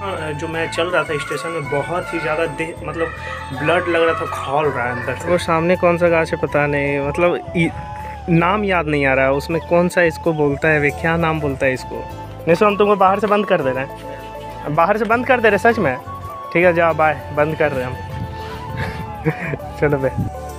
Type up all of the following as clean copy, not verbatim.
वहाँ जो मैं चल रहा था स्टेशन में, बहुत ही ज़्यादा मतलब ब्लड लग रहा था, खौल रहा है अंदर से। वो सामने कौन सा गाछ है पता नहीं, मतलब नाम याद नहीं आ रहा है उसमें, कौन सा इसको बोलता है वे, क्या नाम बोलता है इसको। नहीं सो हम तुमको बाहर से बंद कर दे रहे हैं, बाहर से बंद कर दे रहे सच में। ठीक है जाओ बाय, बंद कर रहे हैं हम। चलो बे।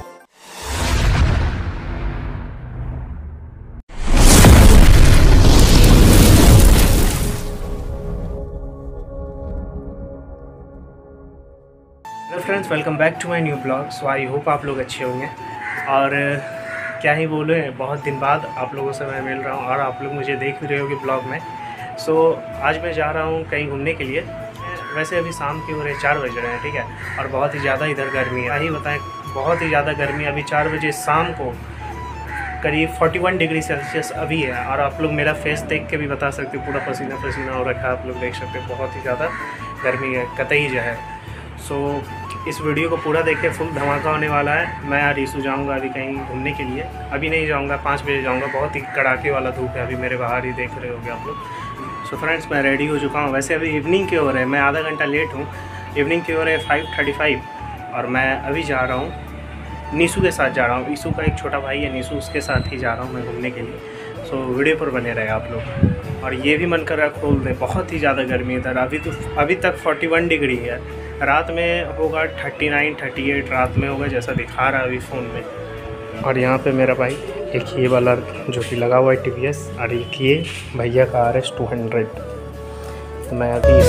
Hello friends, welcome back to my new blog. So I hope आप लोग अच्छे होंगे। और क्या ही बोले, बहुत दिन बाद आप लोगों से मैं मिल रहा हूँ और आप लोग मुझे देख भी रहे होगे ब्लॉग में। सो आज मैं जा रहा हूँ कहीं घूमने के लिए। वैसे अभी शाम के हो रहे 4 बज रहे हैं, ठीक है, और बहुत ही ज़्यादा इधर गर्मी है। ही बताएं, बहुत ही ज़्यादा गर्मी। अभी 4 बजे शाम को करीब 41 डिग्री सेल्सियस अभी है। और आप लोग मेरा फेस देख के भी बता सकते हो, पूरा पसीना पसीना हो रखा है, आप लोग देख सकते हो, बहुत ही ज़्यादा गर्मी है कतई जो है। सो इस वीडियो को पूरा देखें, फुल धमाका होने वाला है। मैं और ईशू जाऊँगा अभी कहीं घूमने के लिए। अभी नहीं जाऊँगा, 5 बजे जाऊँगा। बहुत ही कड़ाके वाला धूप है, अभी मेरे बाहर ही देख रहे होगे आप लोग। सो फ्रेंड्स, मैं रेडी हो चुका हूँ। वैसे अभी इवनिंग के हो रहे हैं, मैं आधा घंटा लेट हूँ। इवनिंग के हो रहे हैं 5:35 और मैं अभी जा रहा हूँ, नीशू के साथ जा रहा हूँ। ईशू का एक छोटा भाई है नीशू, उसके साथ ही जा रहा हूँ मैं घूमने के लिए। सो वीडियो पर बने रहे आप लोग। और ये भी मन कर रहा है खोल दे, बहुत ही ज़्यादा गर्मी इधर। अभी तक 41 डिग्री है। रात में होगा 39 38 रात में होगा, जैसा दिखा रहा है अभी फ़ोन में। और यहाँ पे मेरा भाई एक ये वाला जो कि लगा हुआ है TVS, और एक ये भैया का RS 200। तो मैं अभी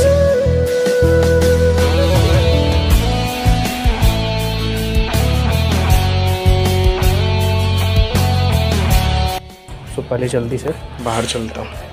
तो पहले जल्दी से बाहर चलता हूँ।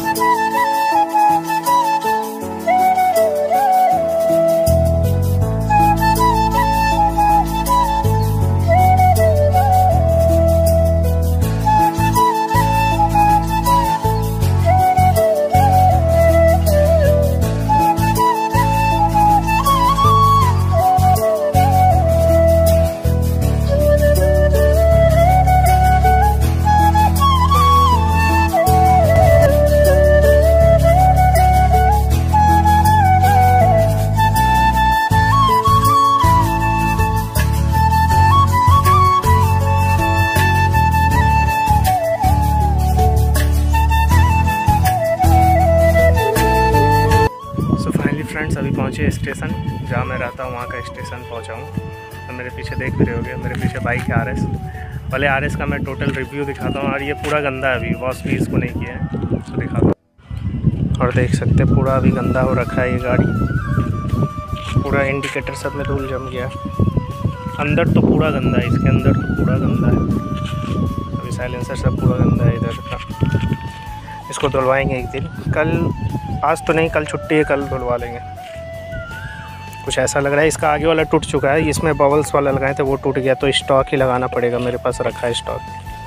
फ्रेंड्स, अभी पहुँचे स्टेशन जहाँ मैं रहता हूँ, वहाँ का स्टेशन पहुँचा हूँ। तो मेरे पीछे देख भी रहे होगे, मेरे पीछे बाइक है RS। पहले RS का मैं टोटल रिव्यू दिखाता हूँ। और ये पूरा गंदा है, अभी वॉश भी इसको नहीं किया है, तो दिखाता हूँ। और देख सकते हैं पूरा अभी गंदा हो रखा है ये गाड़ी, पूरा इंडिकेटर सब में धूल जम गया। अंदर तो पूरा गंदा है, इसके अंदर तो पूरा गंदा है। अभी साइलेंसर सब पूरा गंदा है इधर का। इसको धुलवाएँगे एक दिन, कल, आज तो नहीं, कल छुट्टी है, कल धुलवा लेंगे। कुछ ऐसा लग रहा है। इसका आगे वाला टूट चुका है, इसमें बबल्स वाला लगाए थे वो टूट गया, तो स्टॉक ही लगाना पड़ेगा। मेरे पास रखा है स्टॉक।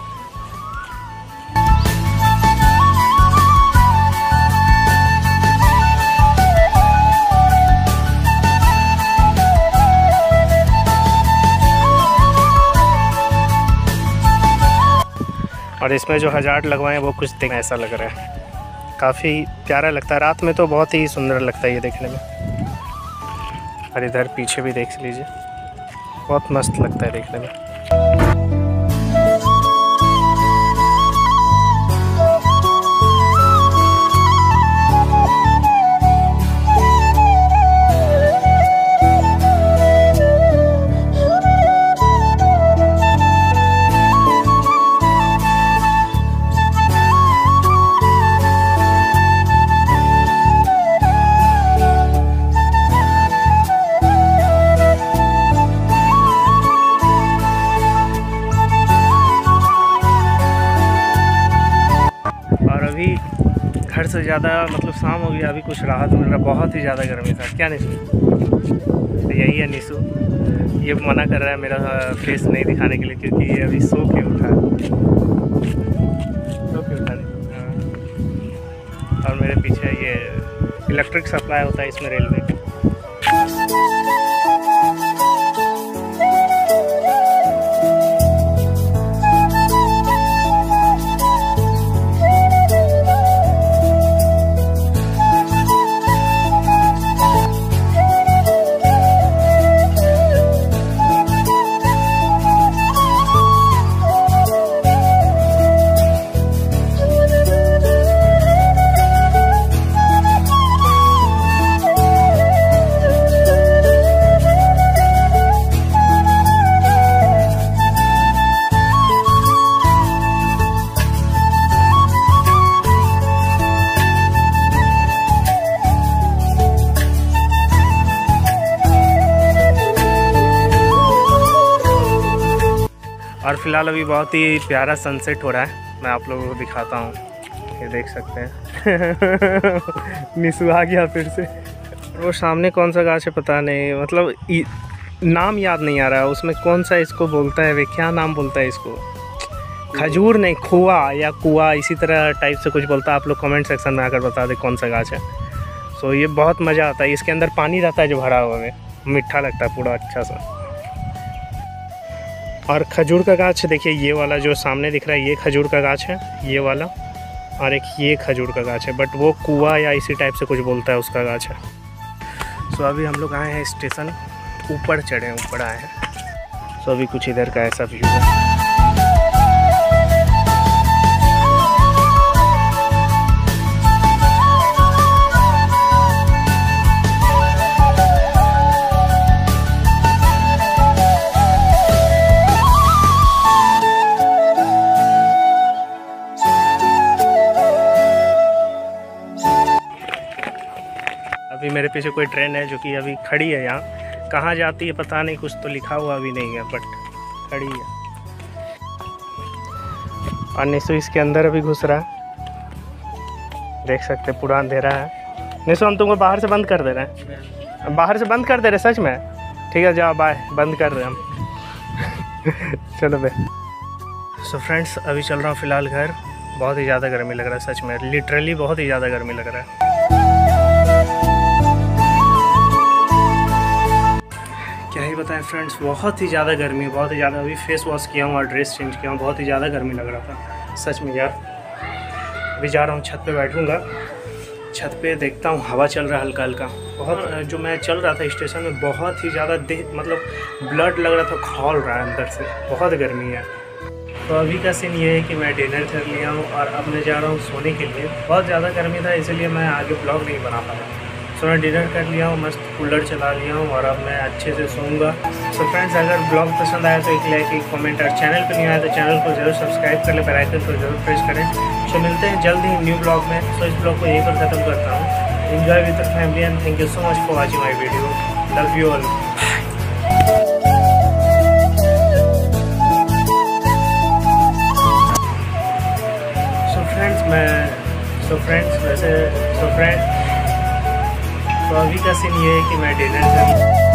और इसमें जो हजार्ड लगवाए वो कुछ देखने ऐसा लग रहा है, काफ़ी प्यारा लगता है। रात में तो बहुत ही सुंदर लगता है ये देखने में। और इधर पीछे भी देख लीजिए, बहुत मस्त लगता है देखने में। अभी घर से ज़्यादा मतलब शाम हो गया, अभी कुछ राहत मिल रहा। बहुत ही ज़्यादा गर्मी था, क्या नीशू? तो यही है नीशू, ये मना कर रहा है मेरा फेस नहीं दिखाने के लिए, क्योंकि ये अभी सो के उठा नहीं। और मेरे पीछे ये इलेक्ट्रिक सप्लाई होता है इसमें रेलवे का। फ़िलहाल अभी बहुत ही प्यारा सनसेट हो रहा है, मैं आप लोगों को दिखाता हूँ। ये देख सकते हैं। निशु आ गया फिर से। वो सामने कौन सा गाछ है पता नहीं, मतलब नाम याद नहीं आ रहा है उसमें कौन सा इसको बोलता है वे, क्या नाम बोलता है इसको, खजूर नहीं, खुआ या कुआ इसी तरह टाइप से कुछ बोलता है। आप लोग कमेंट सेक्शन में आकर बता दें कौन सा गाछ है। सो ये बहुत मज़ा आता है, इसके अंदर पानी रहता है जो भरा हुआ है, मीठा लगता है पूरा अच्छा सा। और खजूर का गाछ देखिए, ये वाला जो सामने दिख रहा है ये खजूर का गाछ है, ये वाला, और एक ये खजूर का गाछ है, बट वो कुआ या इसी टाइप से कुछ बोलता है उसका गाछ है। सो अभी हम लोग आए हैं स्टेशन, ऊपर चढ़े, ऊपर आए हैं। सो अभी कुछ इधर का ऐसा व्यू है। अभी मेरे पीछे कोई ट्रेन है जो कि अभी खड़ी है यहाँ, कहाँ जाती है पता नहीं, कुछ तो लिखा हुआ भी नहीं है बट खड़ी है। और निशु इसके अंदर अभी घुस रहा है, देख सकते पूरा अंधेरा है। निशु हम तुमको बाहर से बंद कर दे रहे हैं, बाहर से बंद कर दे रहे सच में। ठीक है जाओ बाय, बंद कर रहे हैं हम। चलो भाई। सो फ्रेंड्स अभी चल रहा हूँ फ़िलहाल घर, बहुत ही ज़्यादा गर्मी लग रहा है सच में, लिटरली बहुत ही ज़्यादा गर्मी लग रहा है। क्या ही बताएं फ्रेंड्स, बहुत ही ज़्यादा गर्मी, बहुत ही ज़्यादा। अभी फेस वॉश किया हूँ और ड्रेस चेंज किया हूँ, बहुत ही ज़्यादा गर्मी लग रहा था सच में यार। अभी जा रहा हूँ छत पे बैठूँगा, छत पे देखता हूँ हवा चल रहा है हल्का हल्का। बहुत जो मैं चल रहा था स्टेशन में, बहुत ही ज़्यादा देह मतलब ब्लड लग रहा था, खौल रहा है अंदर से, बहुत गर्मी है। तो अभी का सीन ये है कि मैं डिनर कर लिया हूँ और अब मैं जा रहा हूँ सोने के लिए। बहुत ज़्यादा गर्मी था इसलिए मैं आगे ब्लॉग नहीं बना पाया। सो मैं डिनर कर लिया हूँ, मस्त कूलर चला लिया हूँ और अब मैं अच्छे से सोऊंगा। सो फ्रेंड्स अगर ब्लॉग पसंद आया तो एक लाइक, एक कमेंट, और चैनल पर नहीं आया तो चैनल को जरूर सब्सक्राइब कर ले, बेल आइकन को जरूर प्रेस करें। सो मिलते हैं जल्द ही न्यू ब्लॉग में। सो इस ब्लॉग को यहीं पर ख़त्म करता हूँ। Enjoy with your family and thank you so much for watching my video. Love you all. तो अभी का सीन ये है कि मैं डिनर कर